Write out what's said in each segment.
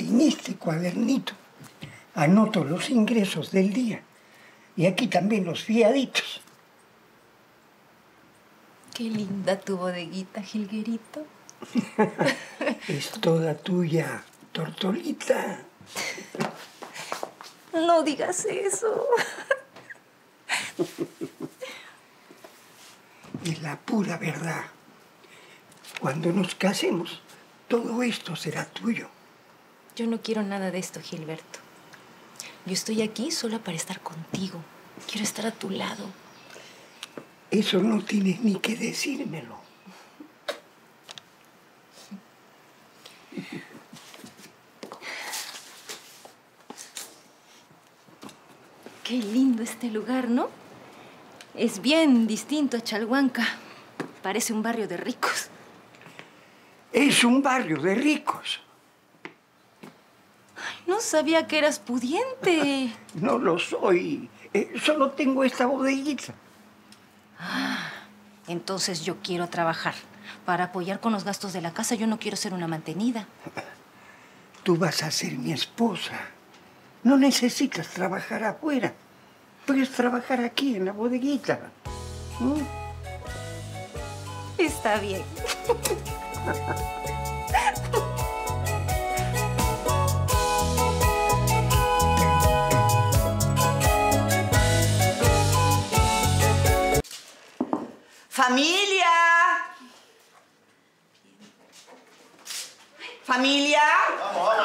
En este cuadernito anoto los ingresos del día. Y aquí también los fiaditos. Qué linda tu bodeguita, Jilguerito. Es toda tuya, Tortolita. No digas eso. Es la pura verdad. Cuando nos casemos, todo esto será tuyo. Yo no quiero nada de esto, Gilberto. Yo estoy aquí solo para estar contigo. Quiero estar a tu lado. Eso no tienes ni que decírmelo. Qué lindo este lugar, ¿no? Es bien distinto a Chalhuanca. Parece un barrio de ricos. Es un barrio de ricos. Ay, no sabía que eras pudiente. No lo soy. Solo tengo esta bodeguita. Ah, entonces yo quiero trabajar. Para apoyar con los gastos de la casa, yo no quiero ser una mantenida. Tú vas a ser mi esposa. No necesitas trabajar afuera. Puedes trabajar aquí, en la bodeguita. ¿Mm? Está bien. ¡Familia! ¿Familia? Vamos.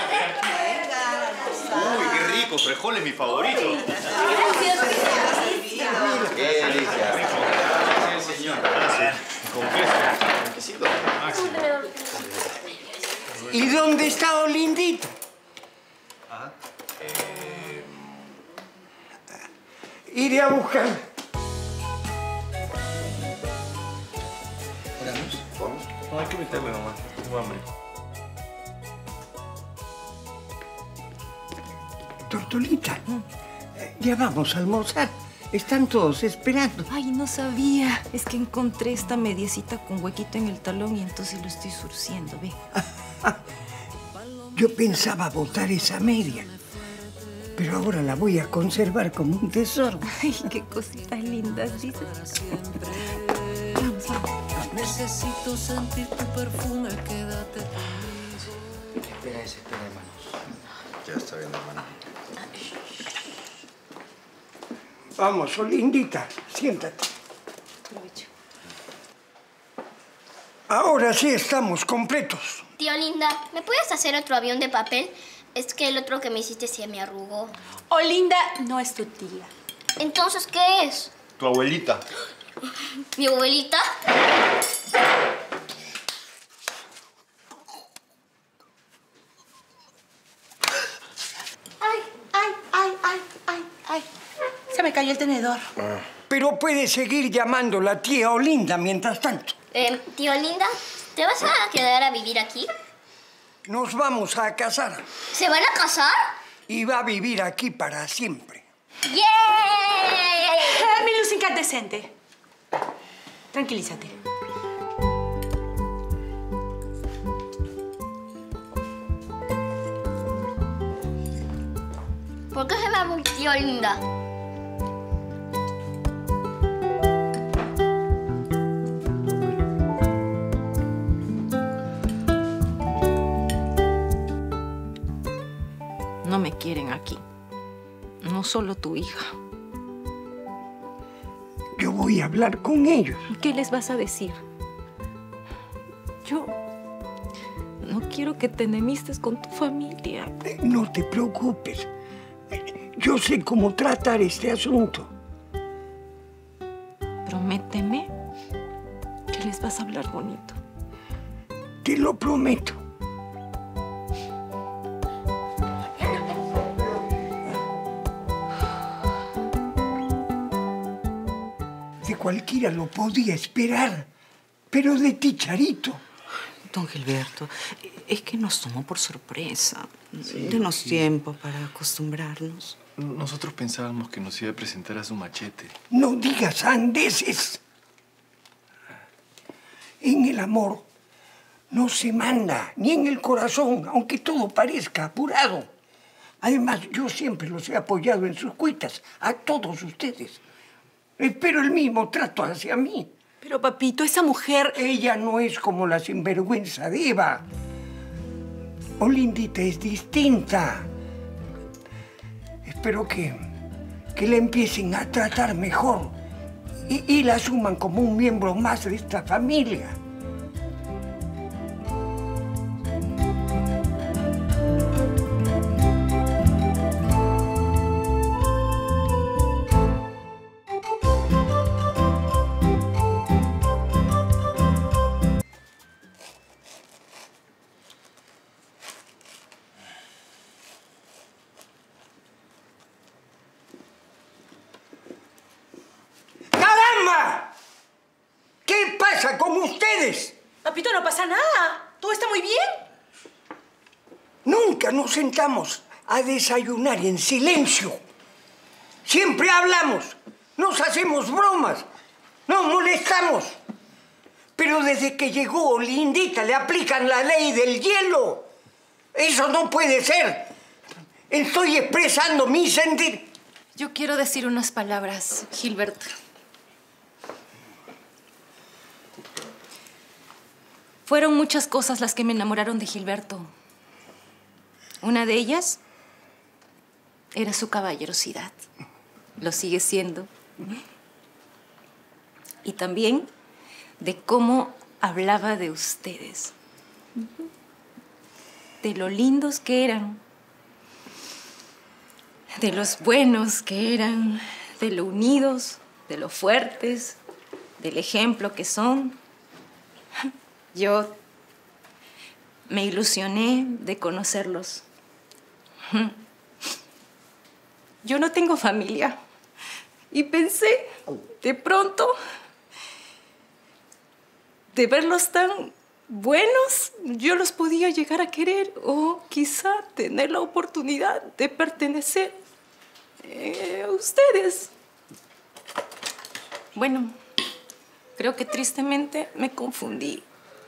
Uy, qué rico, frijoles, mi favorito. ¡Qué delicia! Sí, señor. Con queso. ¿Y dónde está Olindita? Iré a buscar. ¿Vamos? No, hay que meterle nomás. Tengo hambre. Tortolita, ya vamos a almorzar. Están todos esperando. Ay, no sabía. Es que encontré esta mediecita con huequito en el talón y entonces lo estoy surciendo, ve. Yo pensaba botar esa media, pero ahora la voy a conservar como un tesoro. Ay, qué cositas lindas, dices. Vamos. Necesito sentir tu perfume, quédate conmigo. Espera, hermanos. Ya está bien, hermano. Vamos, Olindita, siéntate. Aprovecho. Ahora sí estamos completos. Tío Linda, ¿me puedes hacer otro avión de papel? Es que el otro que me hiciste se me arrugó. Olinda no es tu tía. Entonces, ¿qué es? Tu abuelita. ¿Mi abuelita? Ay. Se me cayó el tenedor. Pero puede seguir llamándola tía Olinda mientras tanto. Tío Linda, ¿te vas a quedar a vivir aquí? Nos vamos a casar. ¿Se van a casar? Y va a vivir aquí para siempre. ¡Yay! Mi luz incandescente. Tranquilízate. ¿Por qué se llama tío Linda? No me quieren aquí. No solo tu hija. Yo voy a hablar con ellos. ¿Qué les vas a decir? Yo no quiero que te enemistes con tu familia. No te preocupes. Yo sé cómo tratar este asunto. Prométeme que les vas a hablar bonito. Te lo prometo. De cualquiera lo podía esperar, pero de ti, Charito. Don Gilberto, es que nos tomó por sorpresa. Denos tiempo para acostumbrarnos. Nosotros pensábamos que nos iba a presentar a su machete. No digas andeses. En el amor no se manda, ni en el corazón, aunque todo parezca apurado. Además, yo siempre los he apoyado en sus cuitas, a todos ustedes. Espero el mismo trato hacia mí. Pero, papito, esa mujer... Ella no es como la sinvergüenza de Eva. Olindita es distinta. Espero que la empiecen a tratar mejor y la asuman como un miembro más de esta familia. ¡Caramba! ¿Qué pasa con ustedes? Papito, no pasa nada. Todo está muy bien. Nunca nos sentamos a desayunar en silencio. Siempre hablamos, nos hacemos bromas, nos molestamos. Pero desde que llegó Olindita le aplican la ley del hielo. Eso no puede ser. Estoy expresando mi sentir. Yo quiero decir unas palabras, Gilberto. Fueron muchas cosas las que me enamoraron de Gilberto. Una de ellas era su caballerosidad. Lo sigue siendo. Y también de cómo hablaba de ustedes. De lo lindos que eran. De los buenos que eran. De lo unidos, de lo fuertes, del ejemplo que son. Yo me ilusioné de conocerlos. Yo no tengo familia. Y pensé, de pronto, de verlos tan buenos, yo los podía llegar a querer o quizá tener la oportunidad de pertenecer a ustedes. Bueno, creo que tristemente me confundí.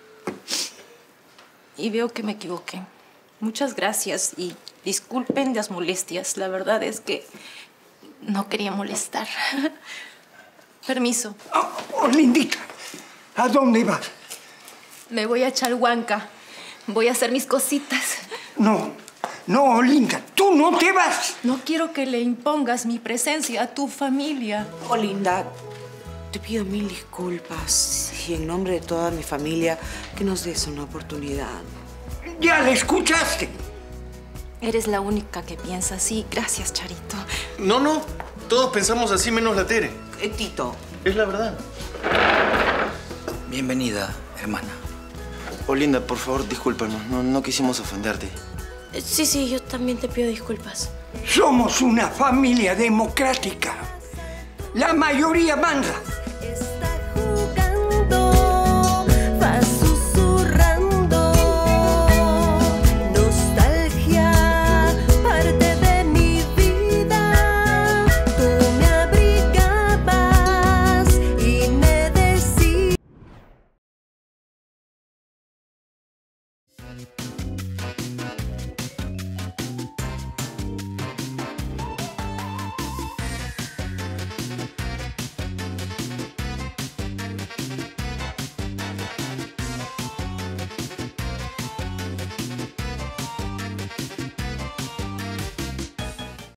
Y veo que me equivoqué. Muchas gracias y disculpen las molestias. La verdad es que no quería molestar. Permiso. Oh, Lindita, ¿a dónde vas? Me voy a Chalhuanca. Voy a hacer mis cositas. No, Linda, tú no te vas. No quiero que le impongas mi presencia a tu familia. Olinda, te pido mil disculpas y en nombre de toda mi familia que nos des una oportunidad. Ya la escuchaste. Eres la única que piensa así. Gracias, Charito. No. Todos pensamos así menos la Tere. Tito. Es la verdad. Bienvenida, hermana. Olinda, por favor, discúlpanos. No quisimos ofenderte. Sí, yo también te pido disculpas. Somos una familia democrática. La mayoría manda.